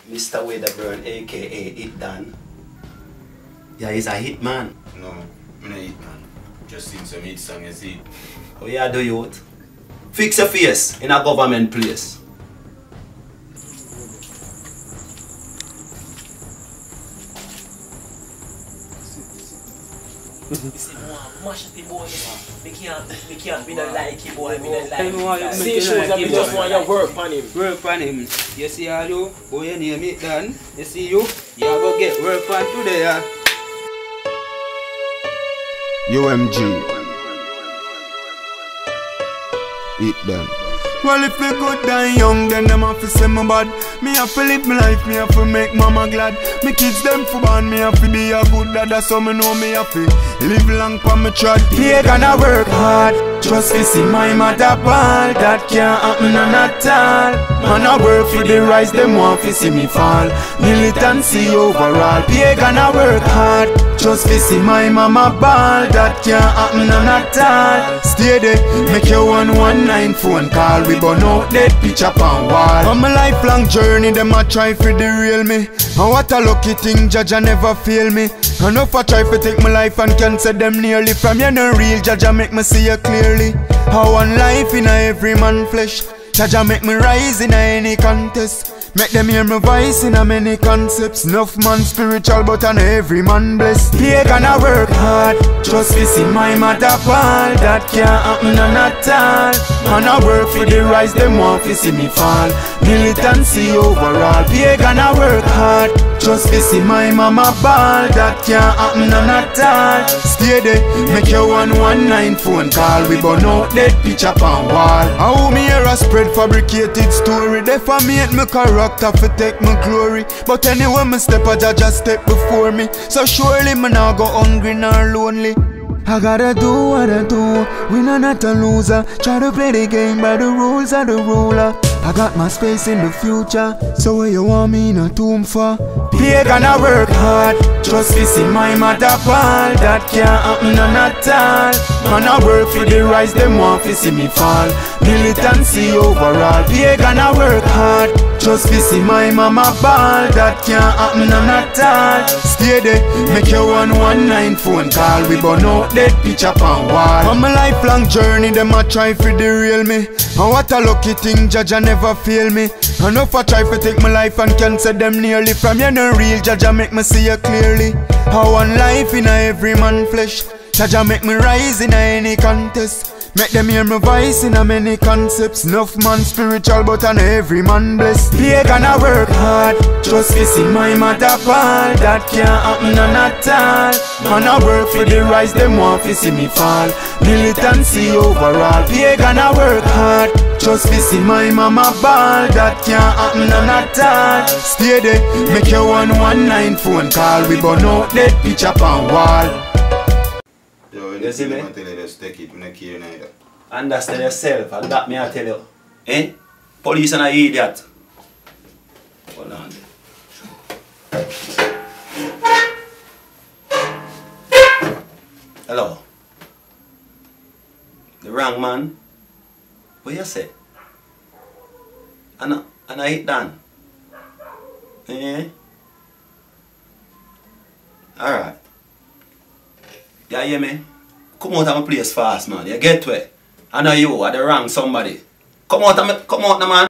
Mr. Weatherburn, aka HitDan. Yeah, he's a hit man. No, I'm not hit man. Just sing some hit song, you see. Oh yeah, do youth? Fix your face in a government place. Mash up the boy, me can't be no like it, boy, me no like it. See, shows that me just want you work on him. Work on him. You see all you, boy, your name it done. You see you go get work on today, UMG. HitDan. Well, if me good die young, then them have to say me bad. Me have to live my life, me have to make mama glad. Me kids them for born, me have to be a good dad. That's how me know me have to live long for me trod. Pagan A Work Hard, just to see my mother ball. That can't happen none at all. Man I work for the rise, them want to see me fall. Militancy overall. Pagan A Work Hard, just to see my mama ball. That can't happen none at all. Stay there, make your 119 phone call. We burn out dead pitch up on wall. On my lifelong journey, them a try for derail me. And what a lucky thing, Jaja never fail me. And if I try to take my life and cancel them nearly. From you no real, Jaja make me see you clearly. How one life in a every man flesh. Jaja make me rise in a any contest. Make them hear my voice in a many concepts. Enough man spiritual, but on every man blessed. Pagan A Work Hard, just to see my mother fall. That can't happen none at all. Man I work for the rise, them want to see me fall. Militancy overall. Pagan A Work Hard, just to see my mama ball. That can't happen none at all. Stay there, make your 119 phone call. We burn out dead pitch up on wall. How me hear a spread fabricated story. They for me and me corrupt to take my glory. But anyway me step a Jaja step before me. So surely me now go hungry nor lonely. I gotta do what I do. We not a loser. Try to play the game by the rules of the ruler. I got my space in the future. So where you want me in a tomb for? Pagan A Work Hard, just to see my mother fall. That can't happen none at all. Man I work for the rise, them want to see me fall. Militancy overall. Pagan A Work Hard, just to see my mama ball. That can't happen none at all. Stay there, make your 119 phone call. We burn out dead pitch up on wall. On my lifelong journey, them a try for derail me. And what a lucky thing, Jaja never fail me. And if I try to take my life and cancel them nearly. From you no real, Jaja make me see you clearly. How one life in a every man flesh. Jaja make me rise in a any contest. Make them hear my voice in a many concepts. Enough man spiritual, but on every man blessed. Pagan A Work Hard, just to see my mother fall. That can't happen none at all. Man I work for the rise, them want to see me fall. Militancy overall. Pagan A Work Hard, just to see my mama ball. That can't happen none at all. Stay there, make your 119 phone call. We burn out dead pitch up on wall. You see me? Just take it, I care neither. Understand yourself, and that me I tell you. Eh? Police and an idiot. Hold on. Hello. The wrong man. What you say? And I hit down. Eh? Alright. You hear me? Come out of my place fast, man. You get where? I know you are the wrong somebody. Come out, man.